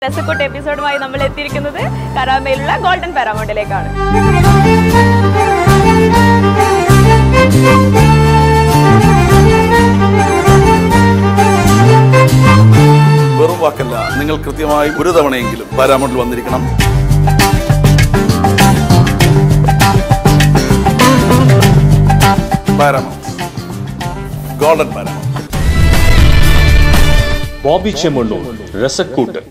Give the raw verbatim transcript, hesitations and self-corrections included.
Resakoottu episode-മായി നമ്മൾ എത്തിയിരിക്കുന്നത് കരാമയിലുള്ള golden പാരാമൗണ്ടിലേക്കാണ്. വെറും വാക്കല്ല, നിങ്ങൾ കൃത്യമായി ഒരു തവണയെങ്കിലും പാരാമൗണ്ടിൽ വന്നിരിക്കണം. Paramount. Golden Paramount. Bobby Chemundu, Resakoottu.